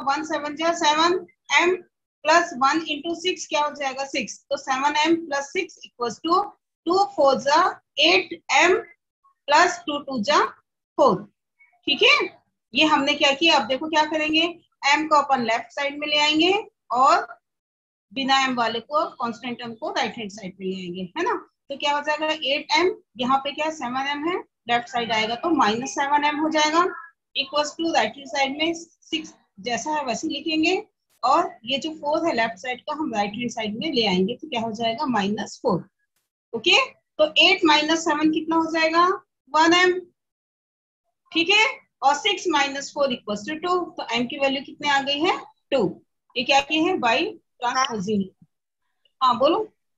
1 7 जा 7m plus 1 into 6 क्या हो जाएगा 6, तो 7m प्लस 6 इक्वल्स टू 2 4 जा 8m प्लस 2 2 जा 4। ठीक है, ये हमने क्या किया। अब देखो क्या करेंगे, m को अपन लेफ्ट साइड में ले आएंगे और बिना m वाले को कांस्टेंट m को राइट हैंड साइड में ले आएंगे, है ना। तो क्या हो जाएगा 8m, यहाँ पे क्या 7m है, लेफ्ट साइड आएगा तो -7m हो जाएगा, equals to right hand side में 6 जैसा है वैसे लिखेंगे, और ये जो 4 है लेफ्ट साइड का हम राइट हैंड साइड में ले आएंगे तो क्या हो जाएगा -4। ओके, तो 8 - 7 कितना हो जाएगा 1m। ठीक है, और 6 - 4 इक्वल्स टू 2, तो m की वैल्यू कितने आ गई है 2। ये क्या किए हैं बाई ट्रांसपोजिंग। हाँ बोलो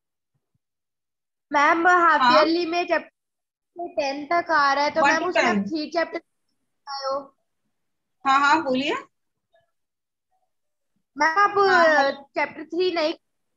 मैम। हाफ हाँ ईयरली में चैप्टर 10 तक आ रहा है, तो 1 मैम to उसमें 10। आप 3 चैप्टर आए हो। हाँ हाँ बोलिए। मैम आप हाँ हेलो, चैप्टर 3 नहीं।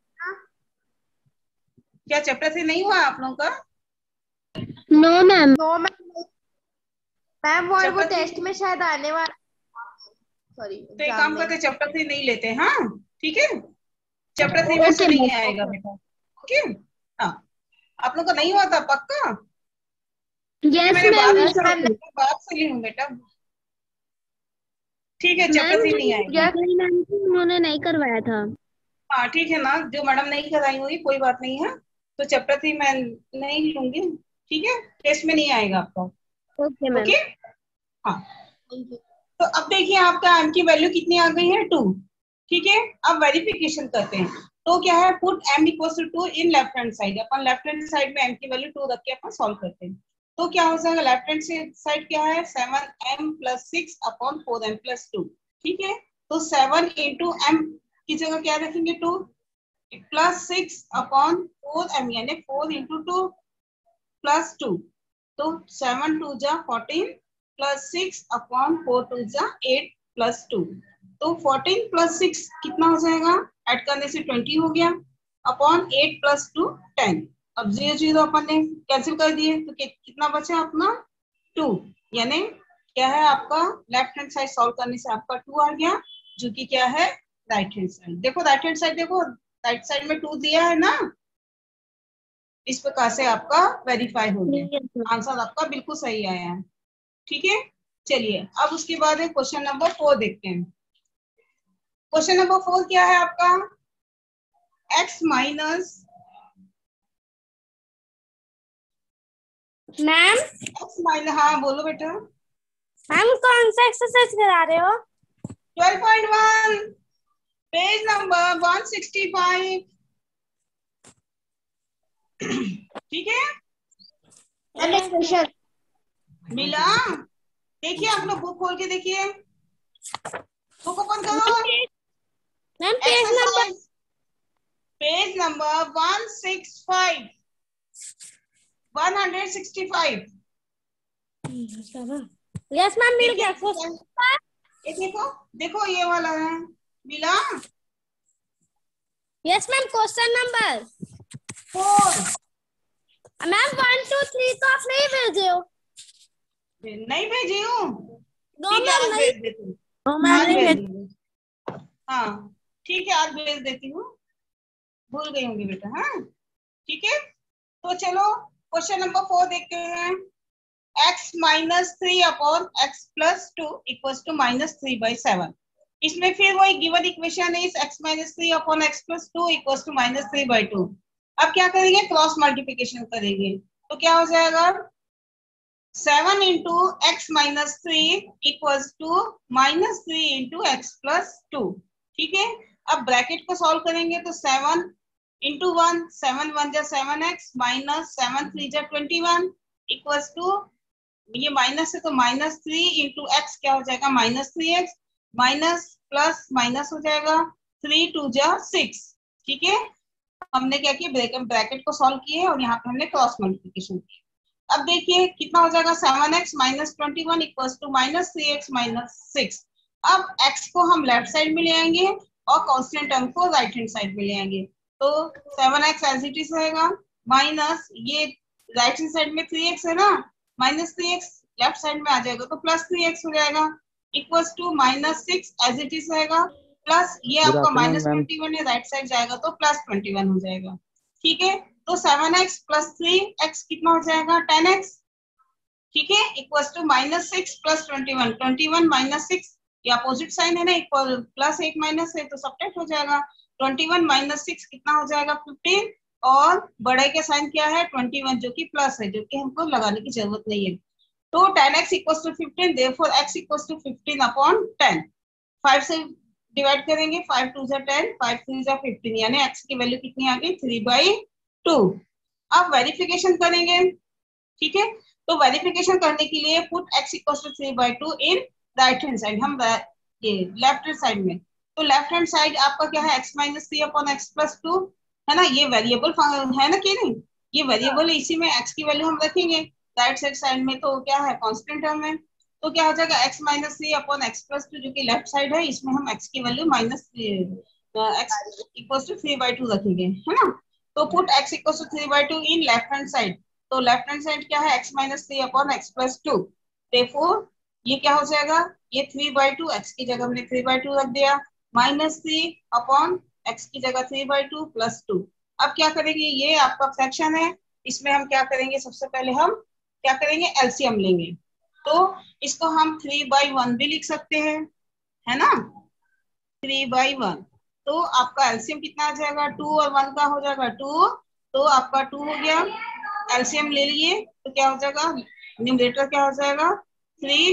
क्या चैप्टर से नहीं हुआ आप लोगों का? No ma'am. No ma'am. Ma'am वो चैप्टर 3, टेस्ट में शायद आने वाला, सॉरी तो एक एग्जाम काम में। करते चैप्टर 3 नहीं लेते। हाँ ठीक है, चैप्टर 3 में से ओके नहीं मैम। आएगा बेटा। ओके, हाँ आप लोग का नहीं हुआ था पक्का, क्योंकि यस मैंने मैम। बात से ली हूँ बेटा। ठीक है, चैप्टर मैम 3 जो नहीं आएगा। मैम थी उन्होंने नहीं करवाया था। हाँ ठीक है ना, जो मैडम नहीं कराई होगी कोई बात नहीं है, तो चैप्टर 3 मैं नहीं लूंगी। ठीक है, टेस्ट में नहीं आएगा आपका। Okay ma'am. ओके, हाँ तो अब देखिए आपका m की वैल्यू कितनी आ गई है 2। ठीक है, अब वेरिफिकेशन करते हैं। तो क्या है, put m equal to 2 in left hand side. अपन लेफ्ट हैंड साइड में m की वैल्यू 2 रख के अपन सॉल्व करते हैं। तो क्या हो जाएगा, लेफ्ट हैंड साइड क्या है 7m plus 6 upon 4m plus 2। ठीक है, तो 7 इंटू m की जगह क्या रखेंगे 2 प्लस 6 अपॉन 4m, यानी 4 इंटू 2 प्लस 2, तो 7 2 जा 14 प्लस 6 अपॉन 4 2 जा 8 प्लस 2, तो 14 प्लस 6 कितना हो जाएगा, ऐड करने से 20 हो गया, अपॉन 8 प्लस 2 10। अब 0 0 अपन ने कैंसिल कर दिए तो कितना बचा अपना 2, यानी क्या है आपका लेफ्ट हैंड साइड सॉल्व करने से आपका 2 आ गया, जो कि क्या है राइट हैंड साइड। देखो राइट हैंड साइड, देखो राइट साइड में 2 दिया है ना, इस प्रकार से आपका वेरीफाई हो गया, आंसर आपका बिल्कुल सही आया है। ठीक है, चलिए अब उसके बाद क्वेश्चन नंबर 4 देखते हैं। क्वेश्चन नंबर 4 क्या है आपका, x माइनस मैम हाँ बोलो बेटा। मैम कौन सा एक्सरसाइज करा रहे हो? 12.1 पेज नंबर 165। ठीक है, क्वेश्चन मिला। देखिए आप लोग बुक खोल के देखिए, बुक ओपन करो। Ma'am page number exercise page number 165 165। Yes ma'am मिल देखिए गया exercise, क्वेश्चन। ये देखो देखो ये वाला है, मिला। Yes ma'am question number 4 ma'am 1 2 3 तो आप नहीं भेजे हो। नहीं भेजी हूँ, नो ठीक है मैम आज नहीं। भेज देती हूँ, नो मैम आज नहीं भेज भेजे। दूंगी। हाँ ठीक है, आज भेज देती हूँ, भूल गई होंगी बेटा। हाँ ठीक है, तो चलो क्वेश्चन नंबर 4 देखते हैं। x minus 3 upon x plus 2 equals to -3/7। इसमें फिर वही गिवन इक्वेशन है, इस x minus 3 upon x plus 2 equals to -3/2। अब क्या करेंगे, क्रॉस मल्टीप्लिकेशन करेंगे, तो क्या हो जाएगा 7 into x minus 3 equals to -3 into x plus 2। ठीक है, अब ब्रैकेट को सॉल्व करेंगे तो 7 इंटू 1 7 1 जा 7x माइनस 7 3 जा 21 इक्वल्स टू, ये माइनस है तो -3 इंटू एक्स क्या हो जाएगा -3x, माइनस प्लस माइनस हो जाएगा 3 2 जा 6। ठीक है, हमने क्या किया, ब्रैकेट को सॉल्व किए और यहाँ पे हमने क्रॉस मल्टीप्लिकेशन किया। अब देखिए कितना हो जाएगा 7x minus 21 equals to -3x minus 6। अब x को हम लेफ्ट साइड में ले आएंगे और कांस्टेंट टर्म को राइट हैंड साइड में ले आएंगे, तो 7x एज इट इज रहेगा, माइनस ये राइट हैंड साइड में 3x है ना, -3x लेफ्ट साइड में आ जाएगा तो +3x हो जाएगा, equals to -6 as it is रहेगा, प्लस ये Good आपका afternoon, ma'am. -21 है, राइट साइड जाएगा तो +21 हो जाएगा। ठीक है, तो 7x + 3x कितना हो जाएगा 10x। ठीक है, इक्वल्स टू -6 + 21, 21 - 6, ये अपोजिट साइन है ना, इक्वल प्लस एक माइनस है तो सब्ट्रैक्ट हो जाएगा। 21 - 6 कितना हो जाएगा 15, और बड़े के साइन क्या है 21 जो कि प्लस है, जो कि हमको लगाने की जरूरत नहीं है। तो 10x = 15, therefore x = 15/10। 5 से डिवाइड करेंगे, 5 2 = 10, 5 3 = 15, यानी x की वैल्यू कितनी आ गई 3/2। अब वेरिफिकेशन करेंगे। ठीक है, तो वेरिफिकेशन करने के लिए put x = 3/2 in right hand side, हम ये लेफ्ट हैंड साइड में, तो लेफ्ट हैंड साइड आपका क्या है x - 3/x + 2 है ना, ये वेरिएबल है ना कि नहीं, ये वेरिएबल है, इसी में x की वैल्यू हम रखेंगे। राइट साइड में तो क्या है कांस्टेंट टर्म है, तो क्या हो जाएगा x - 3/x + 2 जो कि लेफ्ट साइड है, इसमें हम x की वैल्यू x = 3/2 रखेंगे, है ना। तो put x = 3/2 in left hand side, तो लेफ्ट हैंड साइड क्या है x - 3/x + 2, therefore ये क्या हो जाएगा, ये 3/2, x की जगह हमने 3/2 रख दिया, -3/x की जगह 3/2 + 2। अब क्या करेंगे, ये आपका फ्रैक्शन है, इसमें हम क्या करेंगे, सबसे पहले हम क्या करेंगे एलसीएम लेंगे, तो इसको हम 3/1 भी लिख सकते हैं, है ना, 3/1। तो आपका एलसीएम कितना आ जाएगा, 2 और 1 का हो जाएगा 2, तो आपका 2 हो गया, एलसीएम ले लिए तो क्या हो जाएगा, न्यूमरेटर क्या हो जाएगा 3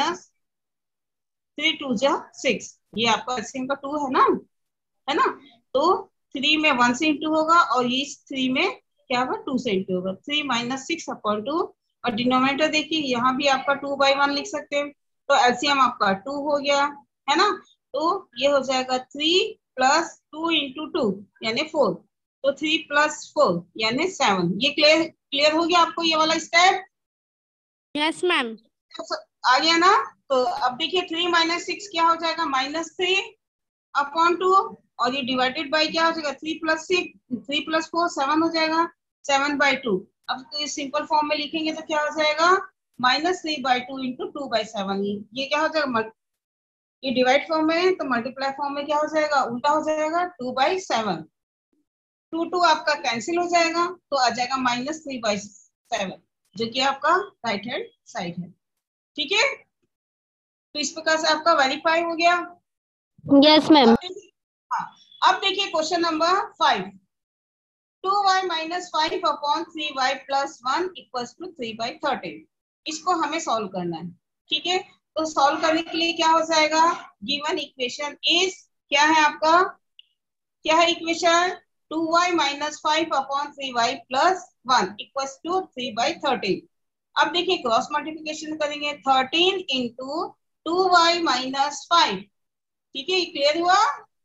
- 3 2 = 6, ये आपका एलसीएम का 2 है ना, तो 3 में 1 से इंटू होगा और ये 3 में क्या होगा 2 से इंटू होगा, 3 - 6/2, और डिनोमिनेटर देखिए यहाँ भी आपका 2/1 लिख सकते हैं, तो एलसीएम आपका 2 हो गया, है ना, तो ये हो जाएगा 3 + 2 × 2 यानी 4, तो 3 + 4 यानी 7। ये क्लियर हो गया आपको ये वाला स्टेप? Yes, ma'am. आ गया ना। तो अब देखिए 3 - 6 क्या हो जाएगा -3/2, और ये डिवाइडेड बाय क्या हो जाएगा 3 + 6, 3 + 4 7 हो जाएगा, 7/2। अब तो ये सिंपल फॉर्म में लिखेंगे तो क्या हो जाएगा -3/2 × 2/7, ये क्या हो जाएगा, ये डिवाइड फॉर्म में है तो मल्टीप्लाई फॉर्म में क्या हो जाएगा उल्टा हो जाएगा 2/7, 2 आपका कैंसिल हो जाएगा, तो आ जाएगा -3/7 जो कि आपका राइट हैंड साइड है। ठीक है, तो इस प्रकार से आपका वेरीफाई हो गया। Yes, ma'am. हाँ, अब देखिए क्वेश्चन नंबर 5, 2y - 5/3y + 1 = 3/13, इसको हमें सॉल्व करना है। ठीक है, तो सॉल्व करने के लिए क्या हो जाएगा, गिवन इक्वेशन इज क्या है आपका, क्या है इक्वेशन 2y - 5/3y + 1 = 3/13। अब देखिए क्रॉस मल्टीप्लिकेशन करेंगे, 13 × 2y - 5, ठीक है, क्लियर हुआ,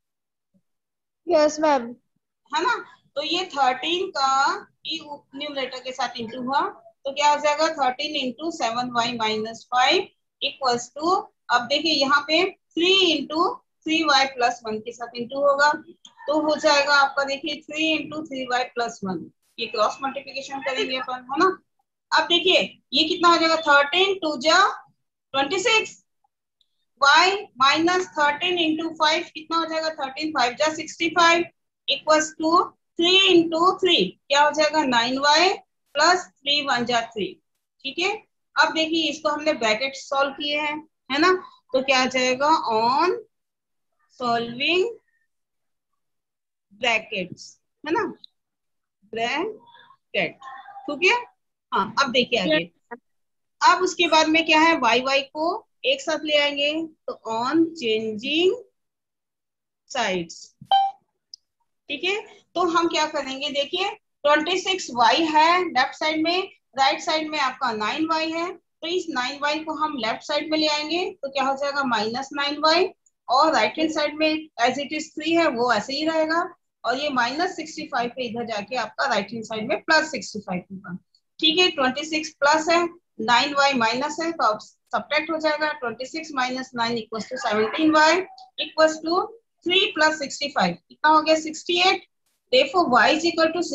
यस मैम। है ना। तो ये 13 का न्यूमरेटर के साथ इंटू हुआ, तो क्या हो जाएगा 13 × 7y - 5 = अब देखिए यहाँ पे 3 × 3y + 1 के साथ इंटू होगा, तो हो जाएगा आपका देखिए 3 × 3y + 1, ये क्रॉस मल्टीप्लिकेशन करेंगे अपन, है ना। अब देखिए ये कितना हो जाएगा 13 2 = 26, y - 13 × 5 कितना हो जाएगा 13 5 = 65 = 3 × 3 क्या हो जाएगा 9y + 3 1 = 3। ठीक है, अब देखिए इसको हमने ब्रैकेट सॉल्व किए हैं, है ना, तो क्या आ जाएगा ऑन सॉल्विंग ब्रैकेट्स, है ना, ब्रैकेट, ठीक है। हाँ, अब देखिए आगे, अब उसके बाद में क्या है y को एक साथ ले आएंगे, तो ऑन चेंजिंग साइड्स, ठीक है, तो हम क्या करेंगे देखिए 26y है लेफ्ट साइड में, राइट साइड में आपका 9y है, तो इस 9y को हम लेफ्ट साइड में ले आएंगे तो क्या हो जाएगा -9y, और राइट हैंड साइड में एज इट इज 3 है वो ऐसे ही रहेगा, और ये -65 पे इधर जाके आपका राइट हैंड साइड में +65 होगा। ठीक है, 26 प्लस है 9y माइनस है, तो अब सब्ट्रैक्ट हो जाएगा, 26 - 9 = 17y = 3 + 65 कितना हो गया 68, therefore y =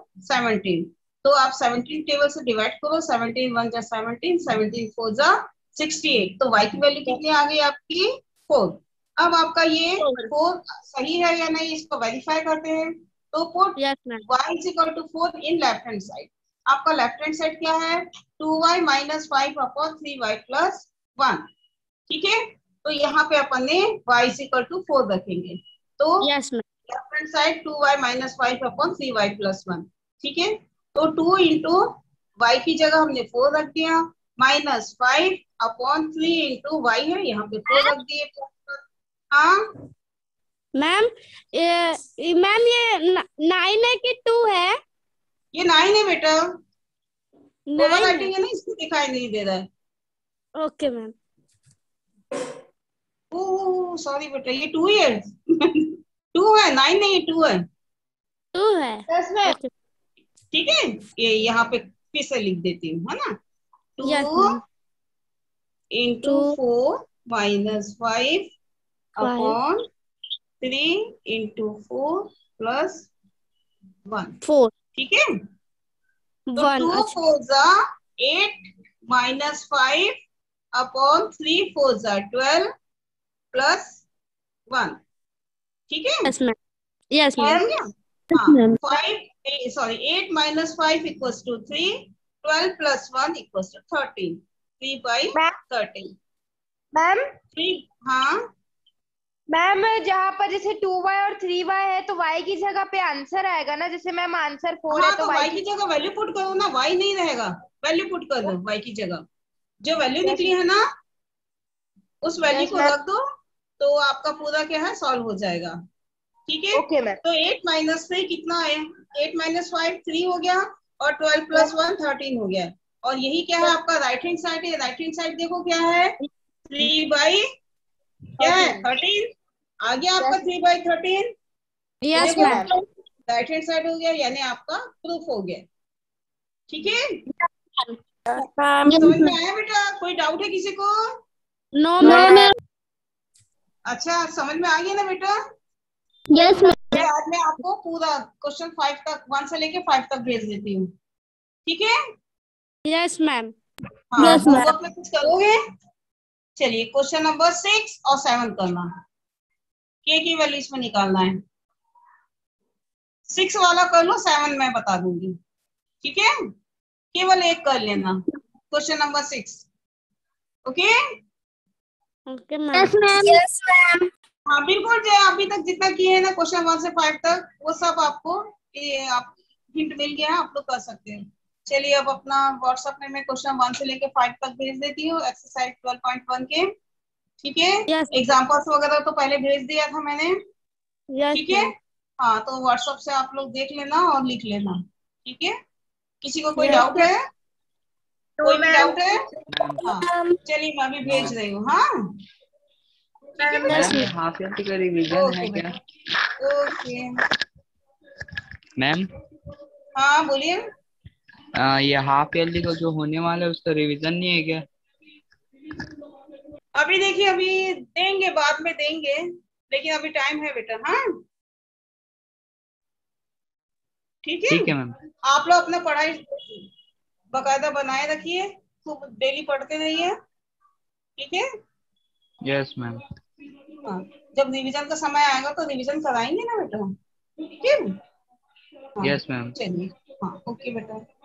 68/17, तो आप 17 टेबल से डिवाइड करो, 17 1 = 17, 17 4 = 68। तो y की वैल्यू कितनी आ गई आपकी 4। अब आपका ये 4 सही है या नहीं इसको वेरीफाई करते हैं। तो put Yes, ma'am. y is equal to 4 in left hand side. आपका लेफ्ट हैंड साइड क्या है 2y minus 5 upon 3y plus 1। ठीक है, तो यहाँ पे अपन ने y इज इक्वल टू 4 रखेंगे। तो Yes, ma'am. Left hand side 2y minus 5 upon 3y plus 1। ठीक है, तो 2 इंटू y की जगह हमने 4 रख दिया, माइनस 5 अपॉन 3 इंटू y है, यहाँ पे 4 रख दिए। हाँ मैम मैम ये 9 है कि 2 है? ये 9 है बेटा, 9 ओवर है। राइटिंग है ना, इसको दिखाई नहीं दे रहा है। Okay ma'am. ओह सॉरी बेटा, ये 2 ही है। 2 है, 9 नहीं 2 है। 2 है। Yes ma'am. ओके। ठीक है, ये यहाँ पे फिर से लिख देती हूँ, है ना। Yes, 2 ma'am. Into 2 4 minus 5 5 upon 3 into 4 plus 1। 4 ठीक है, तो 1। 2 अच्छा। 4 जा 8 माइनस 5 अपॉन 3 4 जा 12 प्लस 1। ठीक है, यस मैम। Yes ma'am. हो गया। हाँ 5 sorry 8 minus 5 equals to 3, 12 plus 1 equals to 13, 3 by 13। Ma'am 3 हाँ मैम जहाँ पर जैसे 2y और 3y है तो y की जगह पे आंसर आएगा ना, जैसे मैम आंसर 4 है हाँ, तो तो y y की जगह वैल्यू पुट करो ना, y नहीं रहेगा, वैल्यू पुट कर दो y की जगह। जो वैल्यू यस निकली है ना उस वैल्यू यस को मैम। रख दो, तो आपका पूरा क्या है सॉल्व हो जाएगा। ठीक है, ओके मैम। तो 8 माइनस 3 कितना है, 8 माइनस 5 3 हो गया, और 12 प्लस 1 13 हो गया। और यही क्या है आपका राइट हैंड साइड है, राइट हैंड साइड देखो क्या है 3 बाई क्या है 13। आ गया आपका 3 बाई 13। यस देखो मैम। राइट हैंड साइड हो गया, यानी आपका प्रूफ हो गया। ठीक है, समझ में आया बेटा, कोई डाउट है किसी को? No ma'am. अच्छा समझ में आ गया ना बेटा। Yes ma'am. आज मैं आपको पूरा क्वेश्चन 5 तक 1 से लेके 5 तक भेज देती हूँ। ठीक है, यस मैम। हाँ यस मैम। होमवर्क में कुछ करोगे? चलिए क्वेश्चन नंबर 6 और 7 करना, के की वैल्यू इसमें निकालना है। 6 वाला कर लो, 7 मैं बता दूंगी। ठीक है, केवल एक कर लेना, question number 6। Okay okay ma'am. Yes ma'am. Yes ma'am. हाँ बिल्कुल, जो अभी तक जितना किए हैं ना क्वेश्चन 1 से 5 तक, वो सब आपको ये आप हिंट मिल गया है, आप लोग कर सकते हैं। चलिए अब अपना व्हाट्सएप में मैं क्वेश्चन 1 से लेके 5 तक भेज देती हूँ, एक्सरसाइज 12.1 के। ठीक है, यस एग्जाम्पल्स वगैरह तो पहले भेज दिया था मैंने। यस ठीक है, मैम। हाँ तो व्हाट्सएप से आप लोग देख लेना और लिख लेना। ठीक है, किसी को कोई यस डाउट है? कोई भी डाउट है? हाँ मैम। चलिए मैं अभी भेज रही हूँ। हाँ ठीक है बेटा, मैम हाफ ईयरली का रिवीजन है ओके क्या? बेटा, ओके। मैम हाँ बोलिए। ये हाफ ईयरली का जो होने वाला है उसका रिवीजन नहीं है क्या? अभी देखिए, अभी देंगे, बाद में देंगे, लेकिन अभी टाइम है बेटा। हाँ ठीक है, ठीक है मैम। आप लोग अपना पढ़ाई बकायदा बनाए रखिए, खूब डेली पढ़ते रहिए। ठीक है, यस मैम। हाँ जब रिवीजन का समय आएगा तो रिवीजन कराएंगे ना बेटा। ठीक है, हाँ यस मैम। चलिए, हाँ ओके बेटा।